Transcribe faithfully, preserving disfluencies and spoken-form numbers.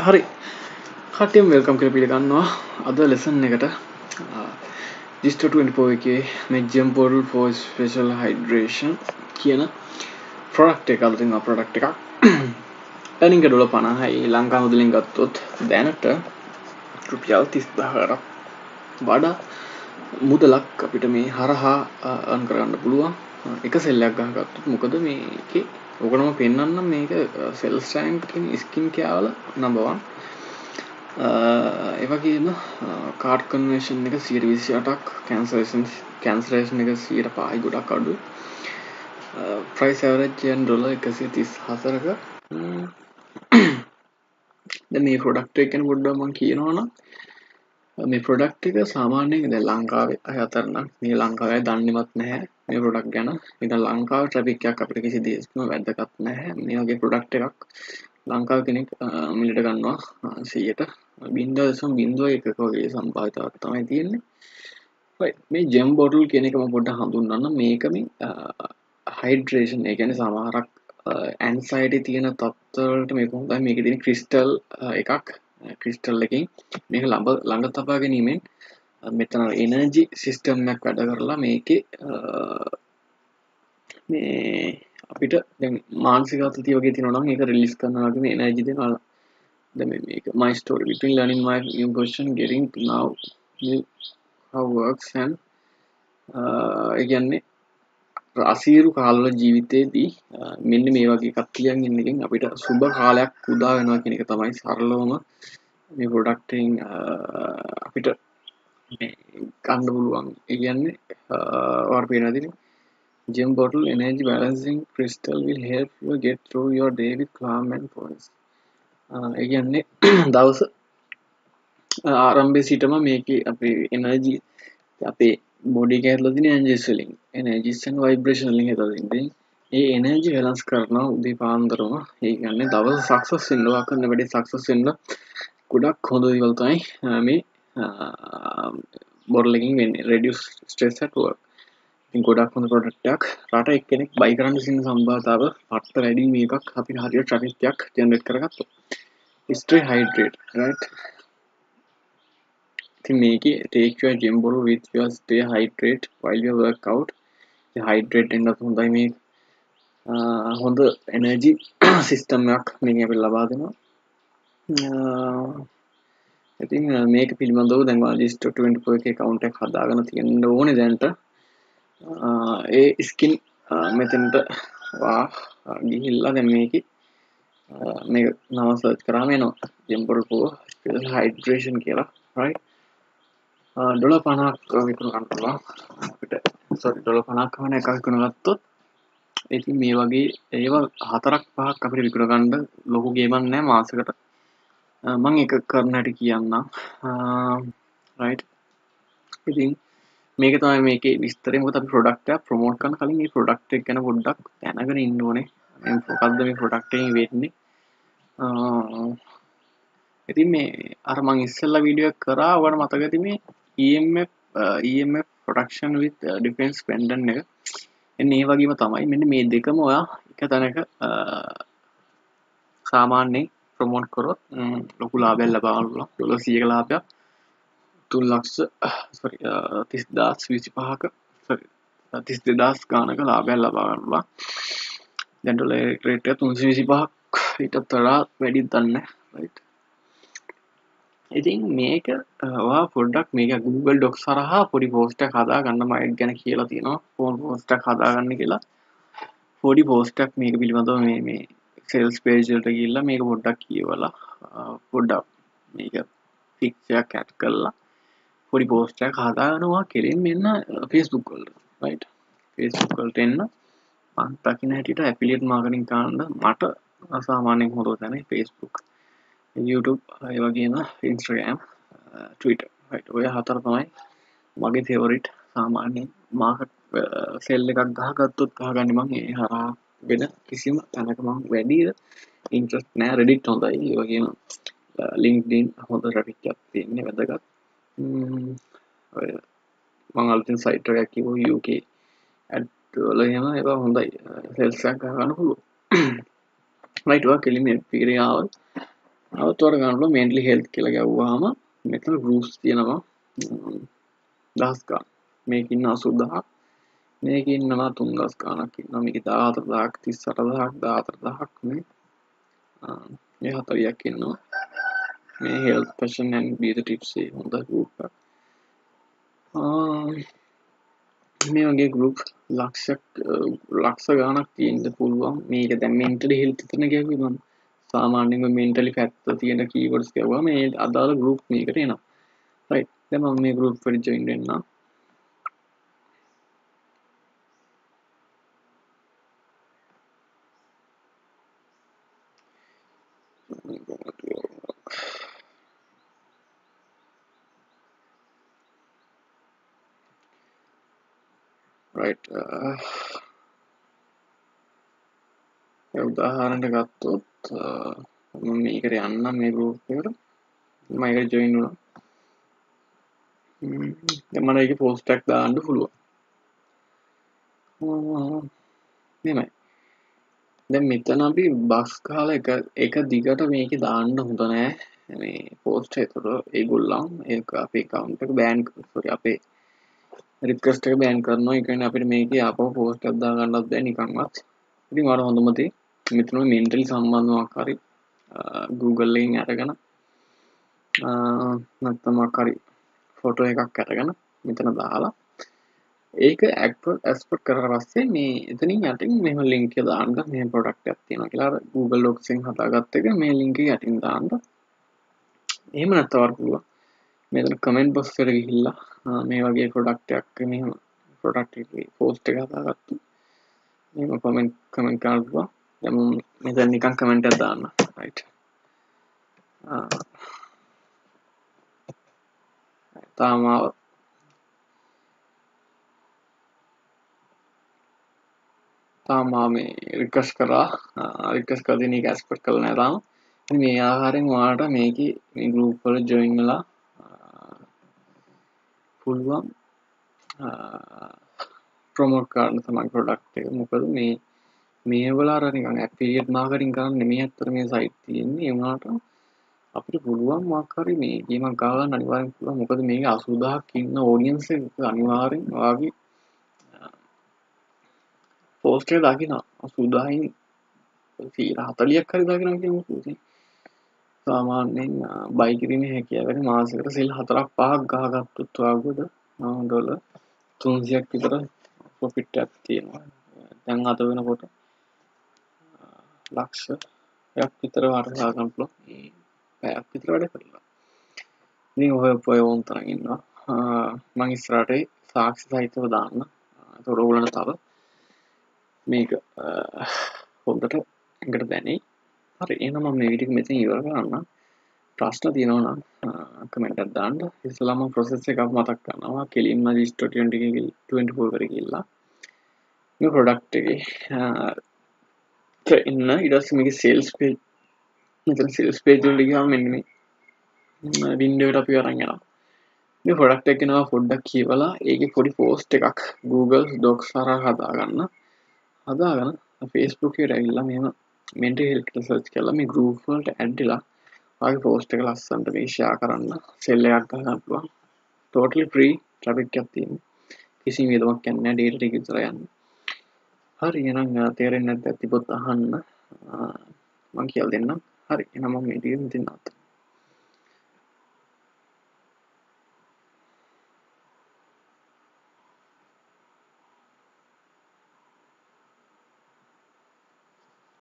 හරි කටියම් වෙල්කම් කියලා පිළිගන්නවා අද ලෙසන් එකට DIGISTORE twenty four එකේ මේ gem portal for special hydration කියන product එක අලුතින් ආ product එකක් earning එක ඩොලර් පනහයි ලංකා මුදලින් ගත්තොත් දැනට රුපියල් තිස් දහකට වඩා මුදලක් අපිට මේ හරහා earn කරගන්න පුළුවන් එක සෙල් එකක් ගහගත්තොත් මොකද මේකේ ඔයගොල්ලෝ පෙන්නන්නම් මේක සෙල්ස් රැන්ක් ස්කින් කෙයාර වල නම්බර් one ඒ වගේම කාඩ් කන්වර්ෂන් එක one hundred twenty-eight ක් කැන්සලේෂන් කැන්සලේෂන් එක one hundred five ගොඩක් අඩුයි ප්‍රයිස් ඇවරේජ් එක ඩොලර් one hundred thirty-four ක දැන් මේ ප්‍රොඩක්ට් එක ගැන පොඩ්ඩක් මම කියනවා නම් මේ ප්‍රොඩක්ට් එක සාමාන්‍යයෙන් දැන් ලංකාවේ අය අතර නම් මේ ලංකාවේ දන්නේවත් නැහැ මේ ප්‍රොඩක්ට් ගැන. ඉතින් ලංකාවේ ට්‍රැෆික් එකක් අපිට කිසි දෙයක්ම වැදගත් නැහැ. මේ වගේ ප්‍රොඩක්ට් එකක් ලංකාවේ කෙනෙක් මිලට ගන්නවා one hundred ට zero point zero one වගේ සම්භාවිතාවක් තමයි තියෙන්නේ. right මේ gem bottle කියන එක මම පොඩ්ඩක් හඳුන්වන්න. මේක මේ hydration ඒ කියන්නේ සමහරක් anxiety තියෙන තත්ත්වවලට මේක හොඳයි. මේකේ තියෙන crystal එකක් crystal එකකින් මේක ළඟ ළඟ තබා ගැනීමෙන් මෙතන energy system එකක් වැඩ කරලා මේකේ මේ අපිට දැන් මානසික අතතිය වගේ තියෙනවා නම් ඒක රිලීස් කරනවා වගේ මේ එනර්ජි දෙනවා. දැන් මේක my story between learning my new question getting to now how works and ඒ කියන්නේ අසීරු කාලවල ජීවිතේදී මෙන්න මේ වගේ එකක් කියන් ඉන්න එකෙන් අපිට සුබ කාලයක් උදා වෙනවා කියන එක තමයි සරලවම මේ ප්‍රොඩක්ට් එකෙන් අපිට මේ ගන්න පුළුවන්. ඒ කියන්නේ ඔයාලට පේනවාද gem bottle energy balancing crystal will help you get through your day with calm and poise. ඒ කියන්නේ දවස ආරම්භයේ සිටම මේකේ අපේ එනර්ජි අපේ බොඩි එක ඇතුළේ තියෙන එනර්ජිස් වලින් එනර්ජිස් and vibration වලින් හදලා ඒ එනර්ජි balance කරනවා උදේ පාන්දරම. ඒ කියන්නේ දවස සක්සස් වෙන්න ඔයා කරන වැඩේ සක්සස් වෙන්න ගොඩක් හොඳ දේවල් තමයි මේ බොටල් එකකින් වෙන්නේ. reduce stress at work. ඉතින් ගොඩක් හොඳ ප්‍රොඩක්ට් එකක්. රට එක්කෙනෙක් බයි කරන්න තියෙන සම්භාවිතාව පට්ට වැඩි මේකක් අපිට හරියට ට්‍රැෆික් එකක් ජෙනරේට් කරගත්තොත්. stay hydrated right. ඉතින් මේකේ take your gem bottle with you stay hydrated while you work out. ඉතින් hydrate වෙන්න හොඳයි මේ හොඳ energy system එකක් මේකෙන් අපිට ලබා දෙනවා. ඉතින් මේක පිළිබඳව දැන් ඔයාලා DIGISTORE twenty four එකේ account එකක් හදාගෙන තියෙන්න ඕනේ දැන්ට. ඒ ස්කින් මෙතනට වා ගිහිල්ලා දැන් මේකේ මේක නම සර්ච් කරාම එනවා gem bottle for special hydration කියලා right ඩොලර් පනහක් විකුණු ගන්න පුළුවන් අපිට sorry ඩොලර් පනහක් වන එකක් විකුණු ගත්තොත් ඉතින් මේ වගේ ඒවා හතරක් පහක් අපිට විකුණ ගන්න ලොකු ගේමක් නෑ මාසෙකට මම එක කරන හැටි කියන්නම් right ඉතින් මේක තමයි මේකේ විස්තරය. මොකද අපි ප්‍රොඩක්ට් එක ප්‍රොමෝට් කරන කලින් මේ ප්‍රොඩක්ට් එක ගැන පොඩ්ඩක් දැනගෙන ඉන්න ඕනේ. මේ මොකක්ද මේ ප්‍රොඩක්ට් එකෙන් වෙන්නේ. ඉතින් මේ අර මම ඉස්සෙල්ලා වීඩියෝ එක කරා ඔයාලට මතක ඇති මේ E M F E M F protection with defense pendant එක. එන්නේ මේ වගේම තමයි. මෙන්න මේ දෙකම ඔයා එක තැනක සාමාන්‍යයෙන් ප්‍රොමෝට් කරොත් ලොකු ලාභයක් ලබා ගන්න පුළුවන්. ඩොලර් සියයක ලාභයක් තුන් ලක්ෂ sorry තිස් දහස් විසිපහක sorry තිස් දෙදාස් ගානක ලාභයක් ලබා ගන්න පුළුවන්. දැන් ඩොලර් රේට් එක තුන්සිය විසිපහක් ඊටත් වඩා වැඩි දන්නේ right. ඉතින් මේක ඔයා පොඩ්ඩක් මේක Google Docs හරහා පොඩි post එකක් හදා ගන්න මම ඒක ගැන කියලා තියෙනවා. phone post එකක් හදා ගන්න කියලා. පොඩි post එකක් මේක පිළිබඳව මේ මේ sales page වලට ගිහිල්ලා මේක පොඩ්ඩක් කියවලා පොඩ්ඩක් මේක picture එකක් add කරලා පොඩි post එකක් හදාගන්නවා කෙලින් මෙන්න Facebook වලට right. Facebook වලට එන්න මම දකින්න හැටියට affiliate marketing කරන්න මට අසාමාන්‍යයෙන් හොඳ තැන Facebook YouTube ඒ වගේම Instagram Twitter right. ඔය හතර තමයි මගේ favorite සාමාන්‍යයෙන් market sell එකක් ගහගත්තොත් ගහගන්නේ මම ඒ හරහා වෙන කිසිම තැනක මම වැඩි interest නැහැ. Reddit හොඳයි. ඒ වගේම LinkedIn හොඳ traffic එකක් තියෙන්නේ වැදගත්. මම අලුතින් සයිට් එකක් කිව්වා U K ad වල එහෙම ඒවා හොඳයි sales එකක් ගන්න පුළුවන් right. ඔයා කෙලින්ම පිරියාව අවුත් වල ගන්න පුළුවන් mentally health කියලා ගැව්වහම මෙතන groups තියෙනවා දහස් ගාන. මේක ඉන්න අසූ දහසක්. මේක ඉන්නවා තුන් දහස් ගානක් ඉන්නවා. මේක දාහතර දහසක් තිස් අට දහසක් දාහතර දහසක් මේ මේ හතලියක් ඉන්නවා. මේ health fashion and beauty tips ඒ හොඳ group එකක්. මේ වගේ group ලක්ෂයක් ලක්ෂ ගානක් තියෙන්න පුළුවන්. මේක දැන් mentally health විතරනේ කියුවේ මම. සාමාන්‍යයෙන් mentally පැත්ත තියෙන keywords කියවුවා මේ අදාළ group මේකට එනවා. right. දැන් මම මේ group එකට join වෙන්නම්. right. ඒ උදාහරණයක් ගත්තොත් මම මේකට යන්නම් මේ group එකට. මම ඒකට join වුණා. දැන් මම ඒකේ post එකක් දාන්න පුළුවන්. නෙමෙයි. දැන් මෙතන අපි බස් කාලා එක එක දිගට මේකේ දාන්න හොඳ නෑ. මේ post එකට ඒගොල්ලන් ඒක අපේ account එක ban sorry අපේ request එක ban කරනවා. ඒ කියන්නේ අපිට මේකේ ආපහු post එකක් දා ගන්නත් බෑ නිකන්වත්. ඉතින් මට හොඳම දේ මෙතන mentally සම්බන්ධවක් හරි Google එකෙන් අරගෙන නැත්නම් හරි ෆොටෝ එකක් අරගෙන මෙතන දාලා ඒක එක්ස්පෝර්ට් කරලා පස්සේ මේ එතනින් යටින් මෙහෙම link එක දාන්න මේ product එකක් තියෙනවා කියලා අර Google Docs එකෙන් හදාගත්ත එක මේ link එක යටින් දාන්න. එහෙම නැත්නම් පුළුවන් මෙතන comment box එකට ගිහිල්ලා මේ වගේ product එකක් මෙහෙම product එකේ post එක හදාගත්තා. මේක comment comment කරන්න පුළුවන්. දැන් මම මෙතන නිකන් comment එකක් දාන්න. right. තාම තාම මේ රික්වෙස්ට් කරා රික්වෙස්ට් කරලා දෙන එක එක්ස්පෙක්ට් කරලා නැහැ තාම. ඉතින් මේ ආකාරයෙන් ඔයාලට මේකේ මේ group වල join වෙලා පුළුවන් ප්‍රොමෝට් කරන්න තමයි product එක. මොකද මේ මේවල අර නිකන් affiliate marketing කරන්න නෙමෙයි අතර මේ site තියෙන්නේ. ඒ වුණාට අපිට පුළුවන් මොකක් හරි මේ ගේමක් ගා ගන්න අනිවාර්යෙන් පුළුවන්. මොකද මේකේ අසූ දහසක් ඉන්න audience එක අනිවාර්යෙන් ඔයාගේ post එක දකින්න අසූ දහසින් හතලියක් හරි දාගෙන කියමුකෝ. සාමාන්‍යයෙන් බයි කිරීමේ හැකියාවට මාසෙකට සෙල් හතරක් පහක් ගහගත්තොත් ඔයාගොඩ ඩොලර් තුන්සියයක් විතර ප්‍රොෆිට් එකක් තියෙනවා. දැන් අද වෙනකොට ලක්ෂයක් විතර වර්ධනය ගන්න පුළුවන්. මේ පැයක් විතර වැඩ කරලා. ඉතින් ඔය ඔය වොන් තරම් ඉන්නවා. මම ඉස්සරහට සාක්ෂි සහිතව දාන්න. ඒකට ඕගොල්ලන්ට තව මේක හොඳට එකට දැනේ. හරි එහෙනම් මම මේ වීඩියෝ එක මෙතන ඉවර කරන්න. ප්‍රශ්න තියෙනවා නම් කමෙන්ට් එකක් දාන්න. ඉස්සෙල්ලාම process එකක් මතක් කරනවා. කෙලින්ම DIGISTORE twenty twenty four එකට ගිහිල්ලා මේ product එකේ ඉන්න ඊට පස්සේ මේකේ sales page මෙතන sales page වල ගියාම මෙන්න මේ window එකට අපි අරන් යනවා. මේ product එක කෙනා පොඩ්ඩක් කියවලා ඒකේ පොඩි post එකක් Google Docs හරහා හදාගන්න. හදාගෙන Facebook එකට ඇවිල්ලා මෙහෙම mental health කියලා search කරලා මේ group වලට add වෙලා ආගේ post එක ලස්සනට මේ share කරන්න sell එකක් ගන්න පුළුවන්. totally free traffic එකක් තියෙනවා. කිසිම වියදමක් යන්නේ නැහැ data ටික විතර යන්නේ. හරි එහෙනම් තේරෙන්නේ නැත්නම් තිබොත් අහන්න මම කියලා දෙන්නම්. හරි එහෙනම් මම මේ වීඩියෝ මෙතන නවත්තනවා.